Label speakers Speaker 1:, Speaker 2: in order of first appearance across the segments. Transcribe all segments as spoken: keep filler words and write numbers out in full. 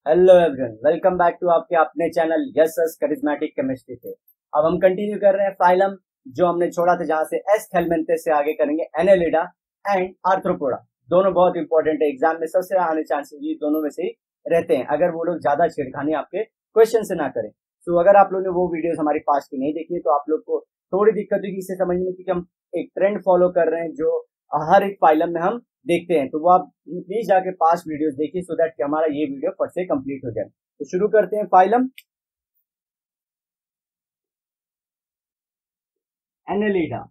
Speaker 1: Hello everyone, welcome back to आपके अपने channel yes yes charismatic chemistry पे। अब हम कंटिन्यू कर रहे हैं फाइलम जो हमने छोड़ा था, जहां से एस हेलमिंथेस से आगे करेंगे एनेलिडा एंड आर्थ्रोपोडा। दोनों बहुत इंपॉर्टेंट है, एग्जाम में सबसे आने चांसेस ये दोनों में से ही रहते हैं, अगर वो लोग ज्यादा छेड़खानी आपके क्वेश्चन से ना करें। तो अगर आप लोगों ने वो वीडियोस हमारी पास की नहीं देखी है तो आप लोग को थोड़ी दिक्कत होगी इसे समझने में, क्योंकि हम एक ट्रेंड फॉलो कर रहे हैं जो हर एक फाइलम में हम देखते हैं। तो वो आप प्लीज जाके पास्ट वीडियोस देखिए सो दैट कि हमारा ये वीडियो फट से कंप्लीट हो जाए। तो शुरू करते हैं फाइलम एनेलिडा।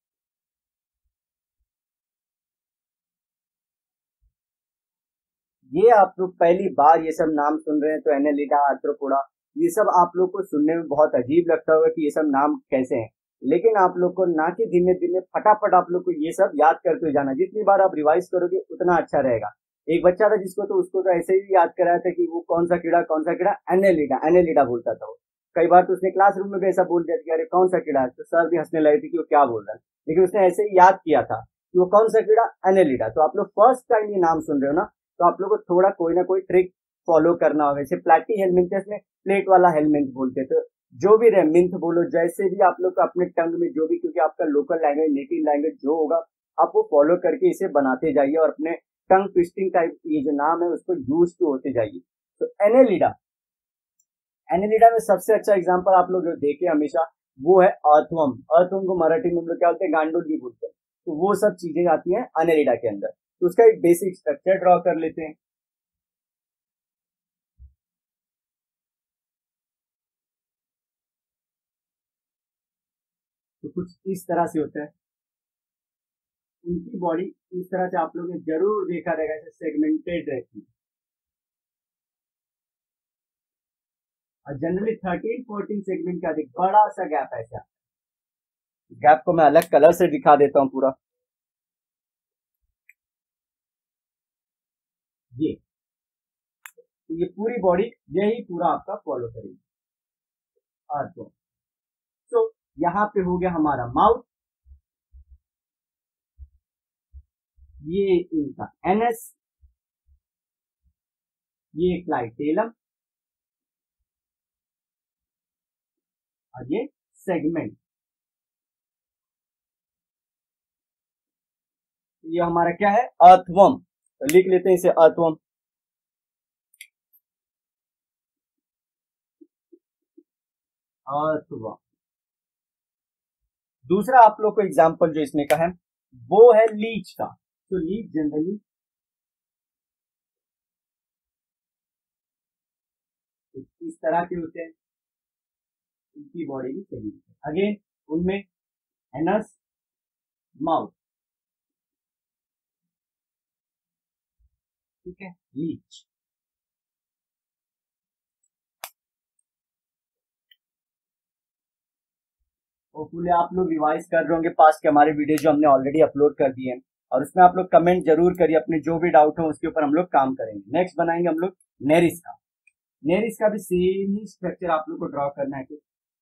Speaker 1: ये आप लोग पहली बार ये सब नाम सुन रहे हैं, तो एनेलिडा, आर्थ्रोपोडा, ये सब आप लोग को सुनने में बहुत अजीब लगता होगा कि ये सब नाम कैसे हैं। लेकिन आप लोग को ना कि धीमे धीमे फटाफट आप लोग को ये सब याद करते जाना, जितनी बार आप रिवाइज करोगे उतना अच्छा रहेगा। एक बच्चा था जिसको तो उसको तो ऐसे ही याद कराया था कि वो कौन सा कीड़ा कौन सा कीड़ा, एनेलिडा एनेलिडा बोलता था वो। कई बार तो उसने क्लासरूम में भी ऐसा बोल दिया कि अरे कौन सा कीड़ा है, तो सर भी हंसने लगे थे कि वो क्या बोल रहा है, लेकिन उसने ऐसे ही याद किया था कि वो कौन सा कीड़ा, एनेलिडा। तो आप लोग फर्स्ट टाइम ये नाम सुन रहे हो ना, तो आप लोग को थोड़ा कोई ना कोई ट्रिक फॉलो करना होगा। जैसे प्लेटी हेलमिंथेस में प्लेट वाला हेलमिंथ बोलते थे, जो भी रहे मिंथ बोलो, जैसे भी आप लोग को अपने टंग में जो भी, क्योंकि आपका लोकल लैंग्वेज नेटिव लैंग्वेज जो होगा आप वो फॉलो करके इसे बनाते जाइए और अपने टंग ट्विस्टिंग टाइप ये जो नाम है उसको यूज टू होते जाइए। तो एनेलिडा, एनेलिडा में सबसे अच्छा एग्जांपल आप लोग जो देखे हमेशा वो है अर्थवर्म। अर्थवर्म को मराठी में हम लोग क्या बोलते हैं, गांडूल भी बोलते हैं। तो वो सब चीजें आती हैं एनेलिडा के अंदर। तो उसका एक बेसिक स्ट्रक्चर ड्रॉ कर लेते हैं। तो कुछ इस तरह से होता है उनकी बॉडी। इस तरह से आप लोगों ने जरूर देखा रहेगा, ऐसे सेगमेंटेड रहती है। और जनरली थर्टीन फोर्टीन सेगमेंट का अधिक बड़ा सा गैप ऐसा। गैप को मैं अलग कलर से दिखा देता हूँ पूरा। ये तो ये पूरी बॉडी यही पूरा आपका फॉलो करेगी। और तो तो यहाँ पे हो गया हमारा माउथ, ये इनका एनएस, ये क्लाइटेलम, और ये सेगमेंट। ये हमारा क्या है, अर्थवर्म। तो लिख लेते हैं इसे अर्थवर्म। अर्थवर्म। दूसरा आप लोग को एग्जाम्पल जो इसमें का है वो है लीच का। तो लीच जनरली इस तरह के होते हैं, उनकी बॉडी भी सही है। अगेन उनमें एनस, माउथ, ठीक है, लीच। होपफुली आप लोग रिवाइज कर रहे होंगे पास्ट के हमारे वीडियो जो हमने ऑलरेडी अपलोड कर दिए हैं, और उसमें आप लोग कमेंट जरूर करिए, अपने जो भी डाउट हो उसके ऊपर हम लोग काम करेंगे। नेक्स्ट बनाएंगे हम लोग नेरिस का। नेरिस का भी सेम ही स्ट्रक्चर आप लोग को ड्रॉ करना है।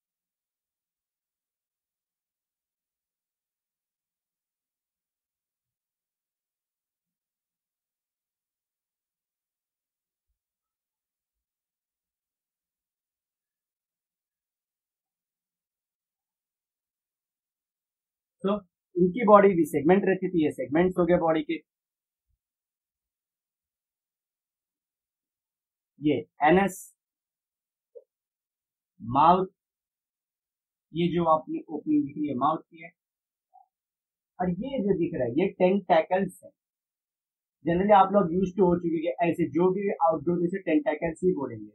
Speaker 1: तो इनकी बॉडी भी सेगमेंट रहती थी, ये सेगमेंट्स हो गए बॉडी के। ये एनएस, माउथ, ये जो आपने ओपनिंग दिख रही है माउथ की है, और ये जो दिख रहा है ये टेंटैकल्स है। जनरली आप लोग यूज टू हो चुके हैं, ऐसे जो भी आउटडोर से टेंटैकल्स ही बोलेंगे।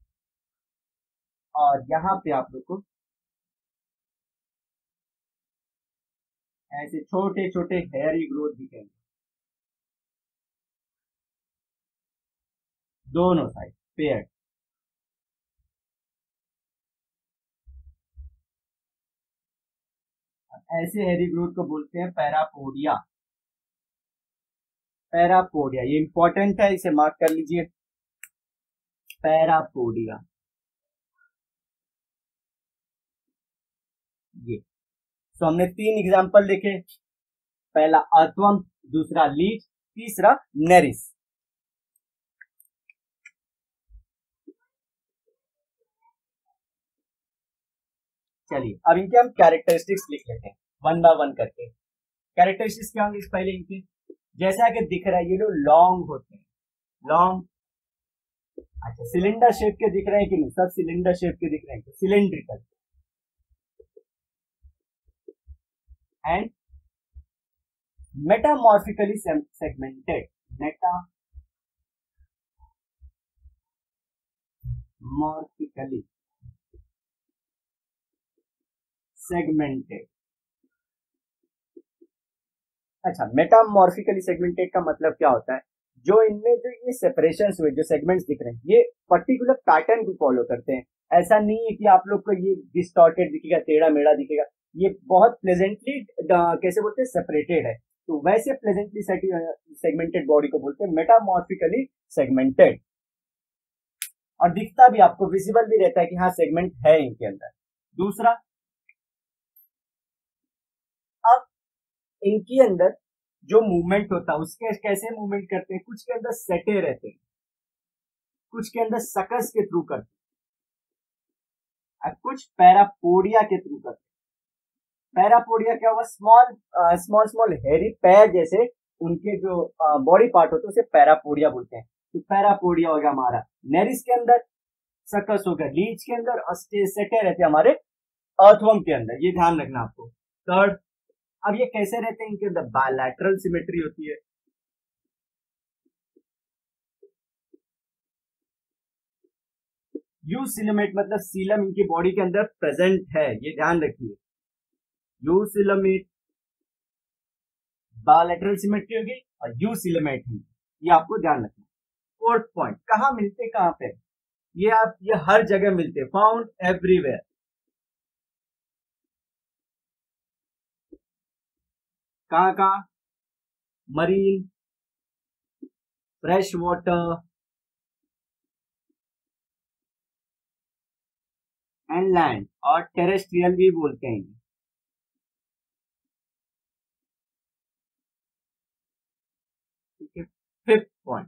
Speaker 1: और यहाँ पे आप लोग को ऐसे छोटे छोटे हेयरी ग्रोथ दिखेंगे दोनों साइड पेयर। ऐसे हेयरी ग्रोथ को बोलते हैं पैरापोडिया। पैरापोडिया ये इंपॉर्टेंट है, इसे मार्क कर लीजिए, पैरापोडिया। ये तो हमने तीन एग्जांपल देखे, पहला अर्थवर्म, दूसरा लीच, तीसरा नेरिस। चलिए अब इनके हम कैरेक्टरिस्टिक्स लिख लेते हैं वन बाय वन करके। कैरेक्टरिस्टिक्स क्या होंगे पहले इनके, जैसा कि दिख रहा है ये लोग लॉन्ग होते हैं, लॉन्ग। अच्छा सिलेंडर शेप के दिख रहे हैं कि नहीं, सब सिलेंडर शेप के दिख रहे हैं, तो cylindrical. And metamorphically segmented, metamorphically segmented. अच्छा मेटामॉर्फिकली सेगमेंटेड का मतलब क्या होता है, जो इनमें जो ये सेपरेशंस हुए, जो सेगमेंट्स दिख रहे हैं, ये पर्टिकुलर पैटर्न को फॉलो करते हैं। ऐसा नहीं है कि आप लोग को ये डिस्टॉर्टेड दिखेगा, टेढ़ा मेढ़ा दिखेगा, ये बहुत प्लेजेंटली कैसे बोलते हैं सेपरेटेड है, तो वैसे प्लेजेंटली सेगमेंटेड बॉडी को बोलते हैं मेटामॉर्फिकली सेगमेंटेड। और दिखता भी आपको विजिबल भी रहता है कि हाँ सेगमेंट है इनके अंदर। दूसरा, अब इनके अंदर जो मूवमेंट होता है उसके कैसे मूवमेंट करते हैं, कुछ के अंदर सेटे रहते हैं, कुछ के अंदर सकस के थ्रू करते हैं, कुछ पैरापोडिया के थ्रू करते हैं। पैरापोडिया क्या होगा, स्मॉल स्मॉल स्मॉल हेरी पैर जैसे उनके जो बॉडी पार्ट होते हैं उसे पैरापोडिया बोलते हैं। तो पैरापोडिया हो गया हमारा, नेरिस के अंदर सकस हो गया, लीच के अंदर, और सेटे रहते हैं हमारे अर्थवर्म के अंदर, ये ध्यान रखना आपको। थर्ड, अब ये कैसे रहते हैं, इनके अंदर बायलैटरल सिमेट्री होती है। यू सिलेमेट मतलब सीलम इनकी बॉडी के अंदर प्रेजेंट है, ये ध्यान रखिए। यू सिलेमेट बायलैटरल सिमेट्री होगी और यू सिलेमेट है, ये आपको ध्यान रखना। फोर्थ पॉइंट, कहाँ मिलते कहाँ पे, ये आप ये हर जगह मिलते, फाउंड एवरीवेयर। कहाँ कहाँ, marine, fresh water and land, और टेरेस्ट्रियल भी बोलते हैं। ठीक है, फिफ्थ पॉइंट,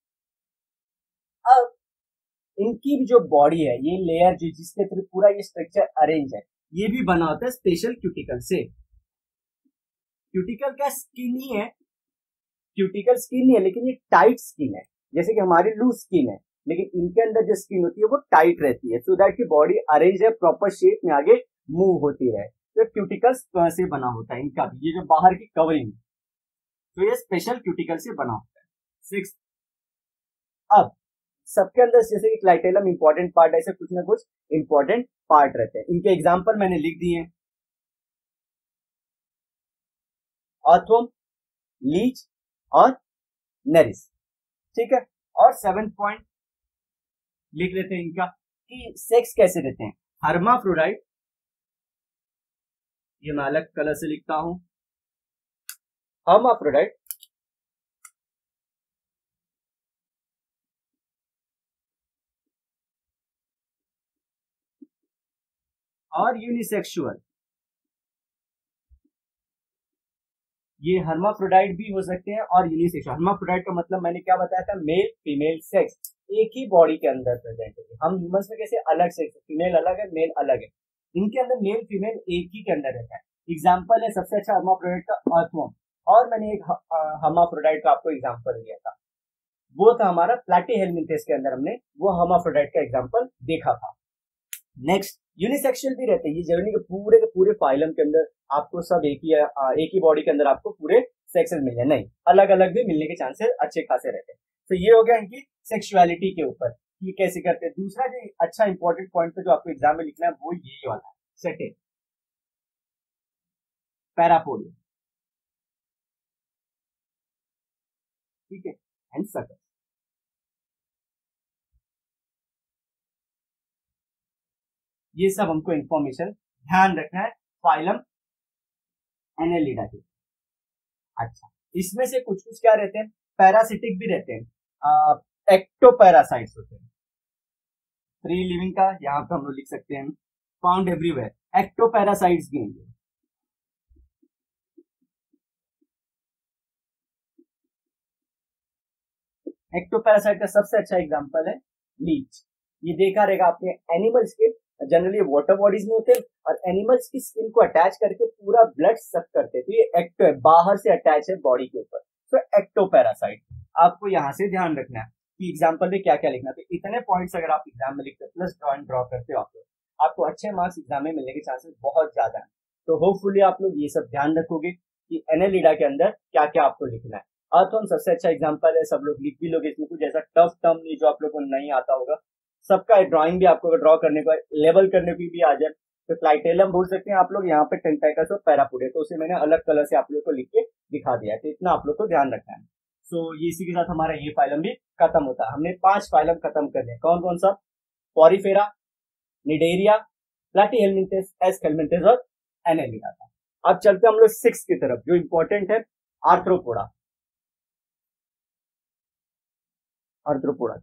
Speaker 1: अब इनकी जो बॉडी है, ये लेयर जो जिसके थ्रू पूरा ये स्ट्रक्चर अरेंज है, ये भी बना होता है स्पेशल क्यूटिकल से। क्यूटिकल क्या स्किन ही है, क्यूटिकल स्किन ही है, लेकिन ये टाइट स्किन है, जैसे कि हमारी लूज स्किन है, लेकिन इनके अंदर जो स्किन होती है वो टाइट रहती है, सो दैट की बॉडी अरेंज है, प्रॉपर शेप में आगे मूव होती है। तो क्यूटिकल्स से बना होता है इनका भी, ये जो बाहर की कवरिंग, तो ये स्पेशल क्यूटिकल से बना होता है। सिक्स, अब सबके अंदर जैसे कि क्लाइटेलम इंपॉर्टेंट पार्ट है, ऐसे कुछ ना कुछ इंपॉर्टेंट पार्ट रहते हैं। इनके एग्जाम्पल मैंने लिख दिए हैं, अर्थवर्म, लीच और नेरिस। ठीक है, और सेवन पॉइंट लिख लेते हैं इनका कि सेक्स कैसे रहते हैं। हर्माफ्रोडाइट, ये मैं अलग कलर से लिखता हूं, हर्माफ्रोडाइट और यूनिसेक्सुअल। ये हर्माफ्रोडाइट भी हो सकते हैं और यूनिसेक्सुअल। हर्माफ्रोडाइट का मतलब मैंने क्या बताया था, मेल फीमेल सेक्स एक ही बॉडी के अंदर प्रेजेंट है। हम ह्यूमंस में कैसे अलग सेक्स, फीमेल अलग है मेल अलग है, इनके अंदर मेल फीमेल एक ही के अंदर रहता है। एग्जाम्पल है सबसे अच्छा हर्माफ्रोडाइट का अर्थवर्म, और मैंने एक हर्माफ्रोडाइट का आपको एग्जाम्पल दिया था, वो था हमारा प्लैटीहेलमिंथेस के अंदर, हमने वो हर्माफ्रोडाइट का एग्जाम्पल देखा था। नेक्स्ट, यूनिसेक्सुअल भी रहते हैं, ये जर्नी के पूरे के पूरे फाइलम के अंदर आपको सब एक ही एक ही बॉडी के अंदर आपको पूरे सेक्सेस मिल जाए, नहीं अलग अलग भी मिलने के चांसेस अच्छे खासे रहते हैं। तो ये हो गया इनकी सेक्सुअलिटी के ऊपर, ये कैसे करते हैं। दूसरा जो अच्छा इंपॉर्टेंट पॉइंट जो आपको एग्जाम में लिखना है वो यही वाला है, सेकेंड पैरापोडिया, ठीक है, एंड सकस। ये सब हमको इंफॉर्मेशन ध्यान रखना है फाइलम एनेलिडा के। अच्छा, इसमें से कुछ कुछ क्या रहते हैं, पैरासिटिक भी रहते हैं, एक्टोपैरासाइट्स होते हैं। फ्री लिविंग का यहाँ पे हम लोग लिख सकते हैं फाउंड एवरीवेयर, एक्टोपैरासाइट्स भी हैं। एक्टोपैरासाइट का सबसे अच्छा एग्जांपल है लीच। ये देखा रहेगा आपने एनिमल्स के जनरली वाटर बॉडीज में होते हैं और एनिमल्स की स्किन को अटैच करके पूरा ब्लड सक करते हैं। तो ये एक्टो है, बाहर से अटैच है बॉडी के ऊपर, तो एक्टो पैरासाइट। आपको यहाँ से ध्यान रखना है कि एग्जाम्पल में क्या क्या लिखना है। तो इतने पॉइंट्स अगर आप एग्जाम में लिखते हो प्लस ड्रॉ एंड ड्रॉ करते हो आप लोग, आपको अच्छे मार्क्स एग्जाम में मिलने के चांसेस बहुत ज्यादा है। तो होपफुली आप लोग ये सब ध्यान रखोगे कि एनेलिडा के अंदर क्या क्या आपको लिखना है। आर्थ्रोन सबसे अच्छा एग्जाम्पल है, सब लोग लिख भी लोगे इसमें, कुछ ऐसा टफ टर्म नहीं जो आप लोग को नहीं आता होगा। सबका ड्राइंग भी आपको ड्रॉ करने को लेवल करने की भी आ जाए। तो फ्लाइटेलम बोल सकते हैं आप लोग, यहाँ पे टेंटाइकस और पैरापोडे, तो उसे मैंने अलग कलर से आप लोग को लिख के दिखा दिया है। तो इतना आप लोग को ध्यान रखना है। सो ये इसी के साथ हमारा ये फाइलम भी खत्म होता है। हमने पांच फाइलम खत्म कर दिए। कौन कौन सा? पॉरीफेरा, निडेरिया, प्लैटीहेलमिंथेस, एस्केलमिंथेस और एनेलिडा था। अब चलते हम लोग सिक्स की तरफ जो इंपॉर्टेंट है, आर्थ्रोपोडा। Arthropoda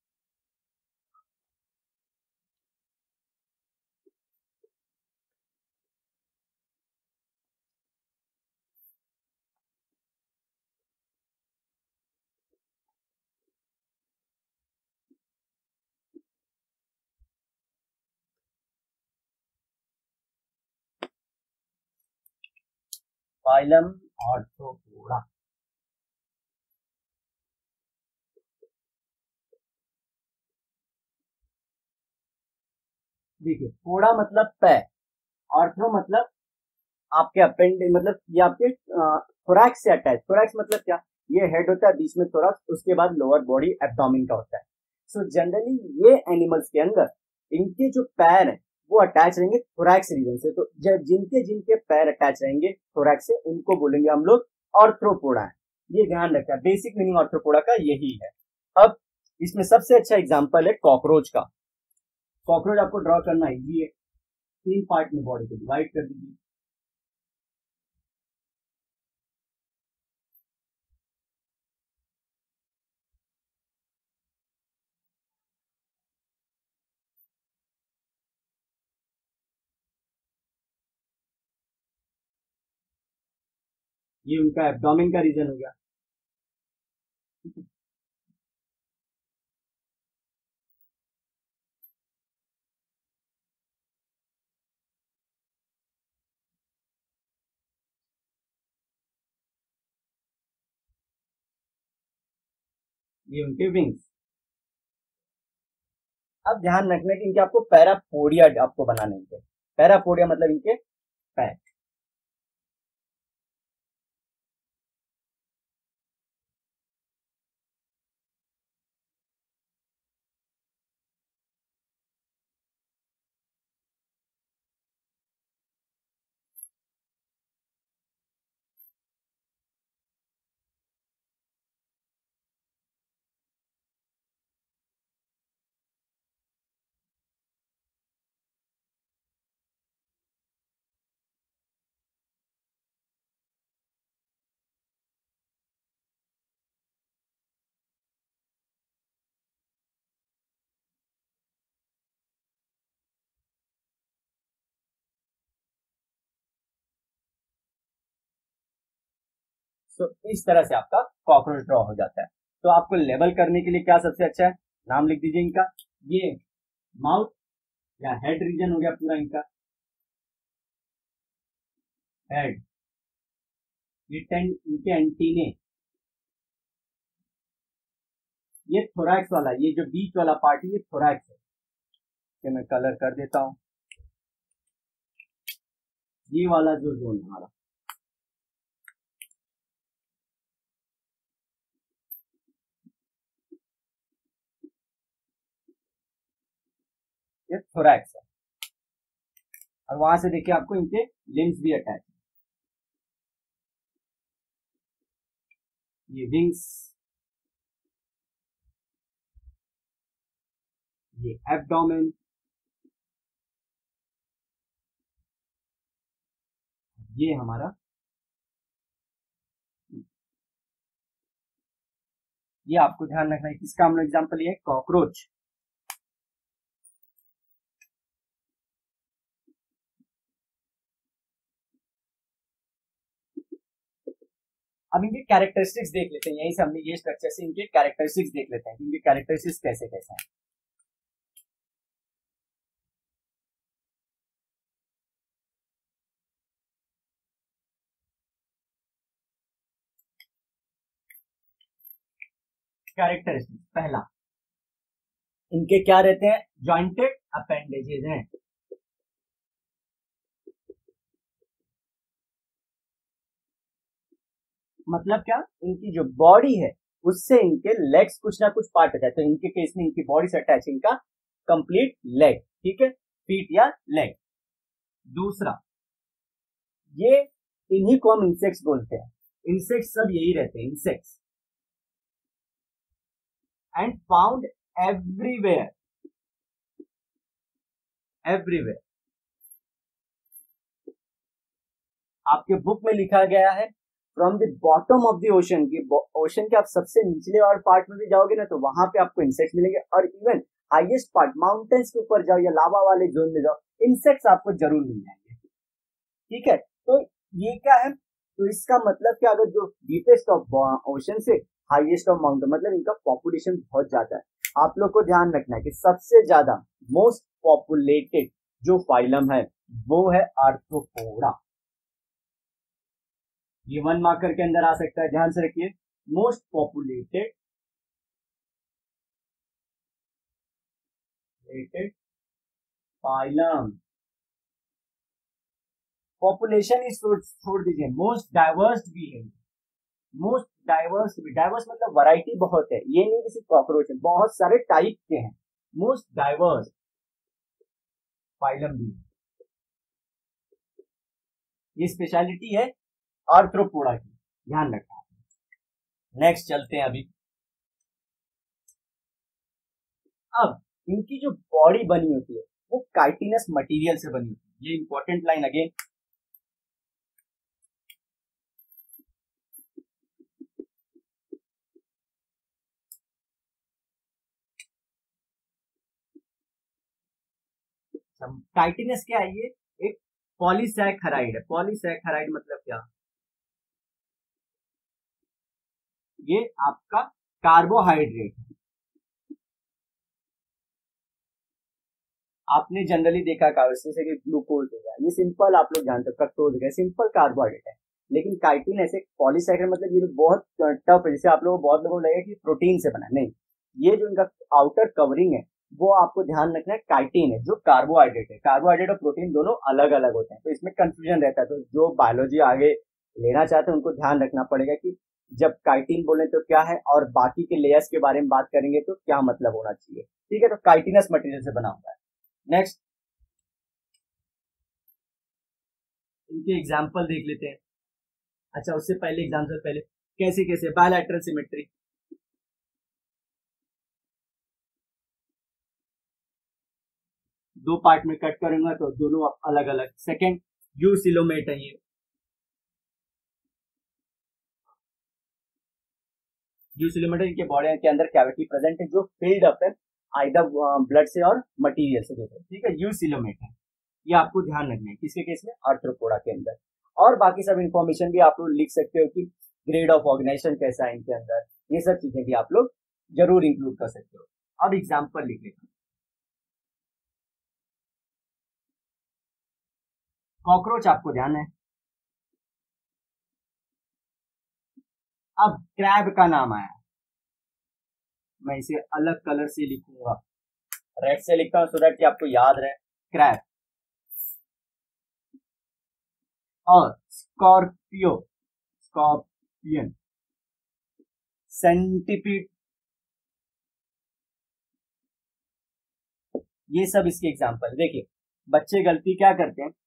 Speaker 1: phylum arthropoda. देखिए, पोडा मतलब पैर, आर्थ्रो मतलब आपके अपेंड, मतलब ये आपके थोरैक्स से अटैच। थोरैक्स मतलब क्या? ये हेड होता है, बीच में थोरैक्स, उसके बाद लोअर बॉडी एब्डोमेन का होता है। सो so, जनरली ये एनिमल्स के अंदर इनके जो पैर है वो अटैच रहेंगे थोरैक्स रीजन से। तो जब जिनके जिनके पैर अटैच रहेंगे थोरैक्स से, उनको बोलेंगे हम लोग आर्थ्रोपोडा है। ये ध्यान रखना है, बेसिक मीनिंग आर्थ्रोपोडा का यही है। अब इसमें सबसे अच्छा एग्जाम्पल है कॉकरोच का। कॉकरोच आपको ड्रॉ करना इजी है, तीन पार्ट में बॉडी को डिवाइड कर दीजिए। ये उनका एब्डोमेन का रीजन हो गया। ये उनके विंग्स। अब ध्यान रखना कि इनके आपको पैरापोडिया आपको बनाने हैं। पैरापोडिया मतलब इनके पैर। तो इस तरह से आपका कॉकरोच ड्रॉ हो जाता है। तो आपको लेबल करने के लिए क्या सबसे अच्छा है? नाम लिख दीजिए इनका। ये माउथ या हेड रीजन हो गया पूरा इनका, हेड। ये टेन इनके एंटीने, ये थोरैक्स वाला, ये जो बीच वाला पार्ट है ये थोरैक्स है। ये मैं कलर कर देता हूं। ये वाला जो जोन हमारा, ये थोरैक्स है। और वहां से देखिए आपको इनके लिम्स भी अटैच है। ये विंग्स, ये एब्डोमेन, ये हमारा, ये आपको ध्यान रखना है। किसका हम लोग एग्जाम्पल ये है? कॉकरोच। अब इनके कैरेक्टरिस्टिक्स देख लेते हैं। यहीं से हमने ये स्ट्रक्चर से इनके कैरेक्टरिस्टिक्स देख लेते हैं, इनके कैरेक्टरिस्टिक्स कैसे कैसे हैं। कैरेक्टरिस्टिक, पहला इनके क्या रहते हैं, जॉइंटेड अपेंडेजेस हैं। मतलब क्या, इनकी जो बॉडी है उससे इनके लेग्स कुछ ना कुछ पार्ट है, तो इनके केस में इनकी बॉडी से अटैच इनका कंप्लीट लेग, ठीक है, फीट या लेग। दूसरा, ये इन्हीं को हम इंसेक्ट्स बोलते हैं, इंसेक्ट्स सब यही रहते हैं, insects and found everywhere, everywhere. आपके बुक में लिखा गया है from the bottom of the ocean, की ओशन के आप सबसे निचले और पार्ट में भी जाओगे ना तो वहां पे आपको इंसेक्ट्स मिलेंगे, और इवन हाईएस्ट पार्ट माउंटेन्स के ऊपर जाओ या लावा वाले जोन में जाओ, इंसेक्ट्स आपको जरूर मिल जाएंगे, ठीक है। तो ये क्या है, तो इसका मतलब क्या, अगर जो डीपेस्ट ऑफ ओशन से हाईएस्ट ऑफ माउंटेन, मतलब इनका पॉपुलेशन बहुत ज्यादा है। आप लोग को ध्यान रखना है कि सबसे ज्यादा मोस्ट पॉपुलेटेड जो फाइलम है वो है आर्थ्रोपोडा। ये वन मार्कर के अंदर आ सकता है, ध्यान से रखिए, मोस्ट पॉपुलेटेड फाइलम। पॉपुलेशन ही छोड़ दीजिए, मोस्ट डाइवर्स भी है, मोस्ट डाइवर्स भी, डाइवर्स मतलब वैरायटी बहुत है, ये नहीं किसी कॉकरोच है, बहुत सारे टाइप के हैं, मोस्ट डाइवर्स फाइलम भी, ये स्पेशलिटी है आर्थ्रोपोडा की, ध्यान रखना। नेक्स्ट चलते हैं अभी। अब इनकी जो बॉडी बनी होती है वो काइटिनस मटेरियल से बनी होती है, ये इंपॉर्टेंट लाइन अगेन। काइटिनस क्या है, ये एक पॉलीसैकेराइड है। पॉलीसैकेराइड मतलब क्या, ये आपका कार्बोहाइड्रेट है। आपने जनरली देखा जैसे कि ग्लूकोज हो गया, ये सिंपल आप लोग जानते हो, फ्रक्टोज हो गया, सिंपल कार्बोहाइड्रेट है। लेकिन काइटिन ऐसे पॉलीसैकेराइड मतलब ये बहुत टफ है, जैसे आप लोगों को बहुत लोगों को लगेगा कि प्रोटीन से बना, नहीं, ये जो इनका आउटर कवरिंग है वो आपको ध्यान रखना है, काइटिन है जो कार्बोहाइड्रेट है। कार्बोहाइड्रेट और प्रोटीन दोनों अलग अलग होते हैं, तो इसमें कंफ्यूजन रहता है, तो जो बायोलॉजी आगे लेना चाहते हैं उनको ध्यान रखना पड़ेगा कि जब काइटिन बोले तो क्या है, और बाकी के लेयर्स के बारे में बात करेंगे तो क्या मतलब होना चाहिए, ठीक है। तो काइटिनस मटेरियल से बना हुआ है। नेक्स्ट, इनके एग्जाम्पल देख लेते हैं। अच्छा, उससे पहले एग्जाम्पल पहले कैसे कैसे बायलैटरल सिमेट्री, दो पार्ट में कट करूंगा तो दोनों अलग अलग। सेकंड, यूसिलोमेट है, ये यूसिलोमेट, इनके बॉडी के अंदर कैविटी प्रेजेंट है जो फिल्ड अप है आइदर ब्लड से और मटेरियल से, ठीक है, यूसिलोमेट है। ये आपको ध्यान रखना है किसके केस में, आर्थ्रोपोडा के अंदर। और बाकी सब इंफॉर्मेशन भी आप लोग लिख सकते हो कि ग्रेड ऑफ ऑर्गेनाइजेशन कैसा है इनके अंदर, ये सब चीजें भी आप लोग जरूर इंक्लूड कर सकते हो। अब एग्जाम्पल लिख लेते हैं। कॉकरोच आपको ध्यान है। अब क्रैब का नाम आया, मैं इसे अलग कलर से लिखूंगा, रेड से लिखता हूं सो दैट कि आपको याद रहे, क्रैब। और स्कॉर्पियो, स्कॉर्पियन, सेंटिपीड, ये सब इसके एग्जाम्पल। देखिए बच्चे गलती क्या करते हैं,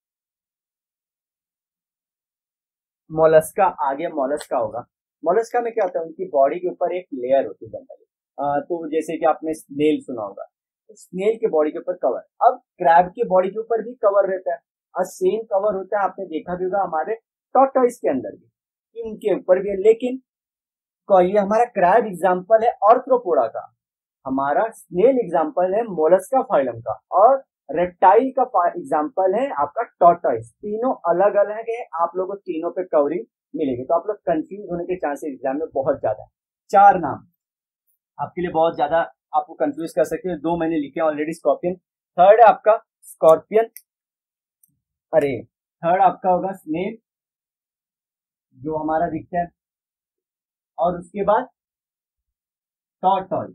Speaker 1: मोलस्का, आगे मोलस्का होगा, मोलस्का में क्या होता है, उनकी बॉडी के ऊपर एक लेयर होती है जनरली, तो जैसे कि आपने स्नेल सुना होगा, तो स्नेल के बॉडी के ऊपर कवर, अब क्रैब के बॉडी के ऊपर भी कवर रहता है, और सेम कवर होता है, आपने देखा भी होगा हमारे टॉर्टोइस के अंदर भी, कि उनके ऊपर भी है। लेकिन ये हमारा क्रैब एग्जाम्पल है आर्थ्रोपोडा का, हमारा स्नेल एग्जाम्पल है मोलस्का फाइलम का, और रेप्टाइल का एग्जाम्पल है आपका टॉर्टोइस। तीनों अलग अलग है, आप लोगों को तीनों पे कवरिंग मिलेगी, तो आप लोग कंफ्यूज होने के चांसेस एग्जाम में बहुत ज्यादा है। चार नाम आपके लिए बहुत ज्यादा आपको कंफ्यूज कर सकते हैं, दो मैंने लिखे ऑलरेडी, स्कॉर्पियन, थर्ड है आपका स्कॉर्पियन, अरे थर्ड आपका होगा स्नेल जो हमारा दिखता है, और उसके बाद टॉर्टॉइज।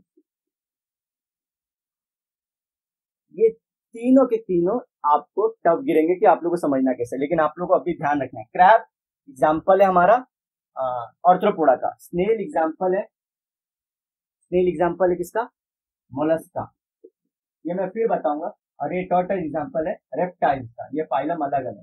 Speaker 1: ये तीनों के तीनों आपको टफ गिरेंगे कि आप लोगों को समझना कैसे, लेकिन आप लोगों को अभी ध्यान रखना है। क्रैब एग्जाम्पल है हमारा ऑर्थ्रोपोडा का। स्नेल एग्जाम्पल है स्नेल एग्जाम्पल है किसका? मोलस्का। ये मैं फिर बताऊंगा। और ये टॉर्टॉइज एग्जाम्पल है रेप्टाइल्स का। ये फाइलम अलग अलग,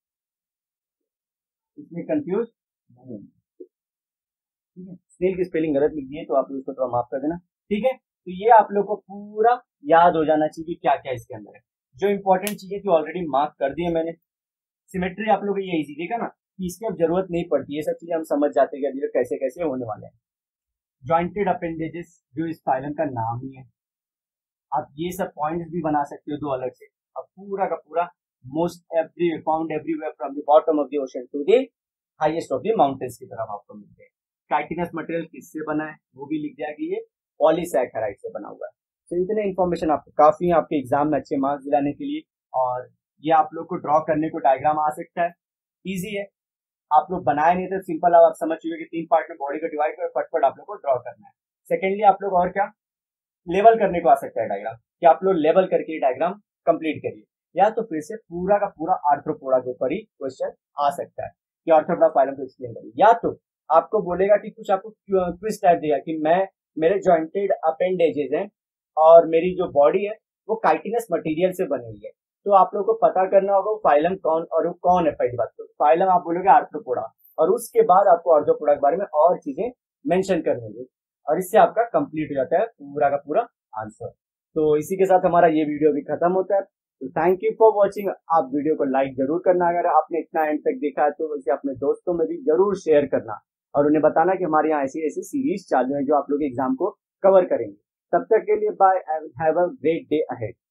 Speaker 1: इसमें कंफ्यूज नहीं होना, ठीक है। स्नेल की स्पेलिंग गलत लिख दी है तो आप लोग इसको थोड़ा माफ कर देना, ठीक है। तो ये आप लोग को पूरा याद हो जाना चाहिए कि क्या क्या इसके अंदर है। जो इंपॉर्टेंट चीजें थी ऑलरेडी मार्क कर दी है मैंने। सिमेट्री आप लोग को ये इजी देखा ना कि इसकी अब जरूरत नहीं पड़ती, ये सब चीजें हम समझ जाते हैं कि कैसे कैसे होने वाले हैं। जॉइंटेड अपेंडेजेस जो इस फाइलम का नाम ही है, आप ये सब पॉइंट्स भी बना सकते हो दो अलग से। अब पूरा का पूरा most every found everywhere from the bottom of the ocean to the highest of the mountains की तरफ आपको मिलते हैं। काइटिनस मटेरियल किससे बना है वो भी लिख दिया कि ये पॉलीसैकेराइड से बना हुआ है। तो इतने इन्फॉर्मेशन आपको काफी है आपके एग्जाम में अच्छे मार्क्स दिलाने के लिए। और ये आप लोग को ड्रॉ करने को डायग्राम आ सकता है, इजी है। आप लोग बनाए नहीं तो सिंपल आप समझ चुके कि तीन पार्ट में बॉडी को डिवाइड कर फटफट आप लोग को ड्रॉ करना है। सेकेंडली आप लोग और क्या लेवल करने को आ सकता है डायग्राम, कि आप लोग लेवल करके डायग्राम कंप्लीट करिए, या तो फिर से पूरा का पूरा आर्थ्रोपोडा के ऊपर ही क्वेश्चन आ सकता है कि आर्थ्रोपोडा फाइलम को एक्सप्लेन करिए। या तो आपको बोलेगा कि कुछ आपको क्विज टाइप देगा कि मैं मेरे जॉइंटेड अपेंडेजेस हैं और मेरी जो बॉडी है वो काइटिनस मटेरियल से बनी हुई है, तो आप लोग को पता करना होगा वो फाइलम कौन और वो कौन है। पहली बात तो फाइलम आप बोलोगे आर्थ्रोपोडा, और उसके बाद आपको आर्थ्रोपोडा के बारे में और चीजें मेंशन करनी होगी, और इससे आपका कंप्लीट हो जाता है पूरा का पूरा आंसर। तो इसी के साथ हमारा ये वीडियो भी खत्म होता है। तो थैंक यू फॉर वॉचिंग। आप वीडियो को लाइक जरूर करना, अगर आपने इतना एंड तक देखा है तो इसे अपने दोस्तों में भी जरूर शेयर करना, और उन्हें बताना कि हमारे यहाँ ऐसी ऐसी सीरीज चालू है जो आप लोग एग्जाम को कवर करेंगे। तब तक के लिए bye, have a great day ahead.